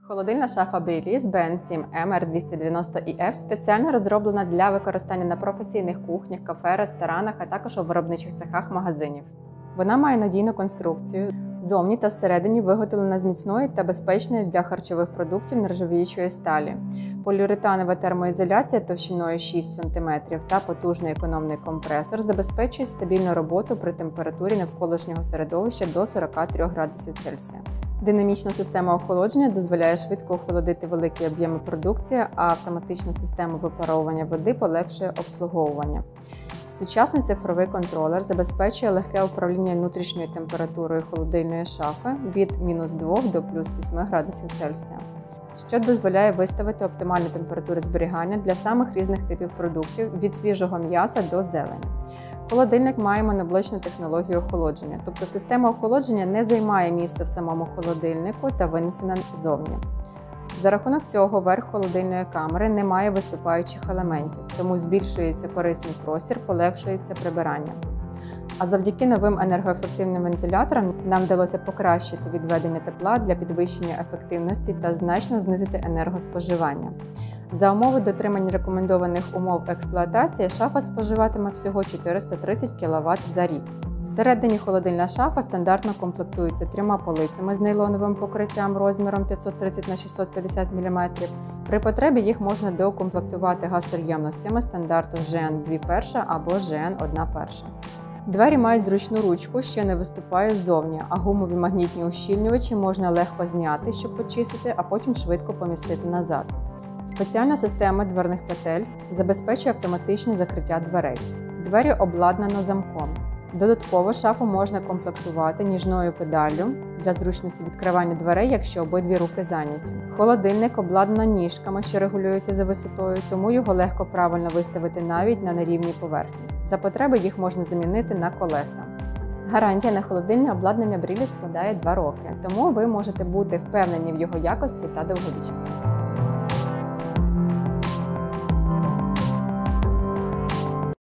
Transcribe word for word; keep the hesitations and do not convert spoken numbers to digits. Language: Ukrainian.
Холодильна шафа Brilies бі ен сім ем ар двісті дев'яносто і еф спеціально розроблена для використання на професійних кухнях, кафе, ресторанах, а також у виробничих цехах магазинів. Вона має надійну конструкцію, зовні та зсередині виготовлена з міцної та безпечної для харчових продуктів нержавіючої сталі. Поліуретанова термоізоляція товщиною шість сантиметрів та потужний економний компресор забезпечують стабільну роботу при температурі навколишнього середовища до сорока трьох градусів Цельсія. Динамічна система охолодження дозволяє швидко охолодити великі об'єми продукції, а автоматична система випаровування води полегшує обслуговування. Сучасний цифровий контролер забезпечує легке управління внутрішньою температурою холодильної шафи від мінус двох до плюс восьми градусів Цельсія, що дозволяє виставити оптимальну температуру зберігання для самих різних типів продуктів – від свіжого м'яса до зелені. Холодильник має моноблочну технологію охолодження, тобто система охолодження не займає місце в самому холодильнику та винесена зовні. За рахунок цього верх холодильної камери не має виступаючих елементів, тому збільшується корисний простір, полегшується прибирання. А завдяки новим енергоефективним вентиляторам нам вдалося покращити відведення тепла для підвищення ефективності та значно знизити енергоспоживання. За умови дотримання рекомендованих умов експлуатації шафа споживатиме всього чотириста тридцять кіловат за рік. Всередині холодильна шафа стандартно комплектується трьома полицями з нейлоновим покриттям розміром п'ятсот тридцять на шістсот п'ятдесят міліметрів. При потребі їх можна доукомплектувати газстоємностями стандарту жі ен два перша або жі ен один перша. Двері мають зручну ручку, що не виступає ззовні, а гумові магнітні ущільнювачі можна легко зняти, щоб почистити, а потім швидко помістити назад. Спеціальна система дверних петель забезпечує автоматичне закриття дверей. Двері обладнано замком. Додатково шафу можна комплектувати ніжною педаллю для зручності відкривання дверей, якщо обидві руки зайняті. Холодильник обладнано ніжками, що регулюються за висотою, тому його легко правильно виставити навіть на нерівній поверхні. За потреби їх можна замінити на колеса. Гарантія на холодильне обладнання Brilies складає два роки, тому ви можете бути впевнені в його якості та довговічності.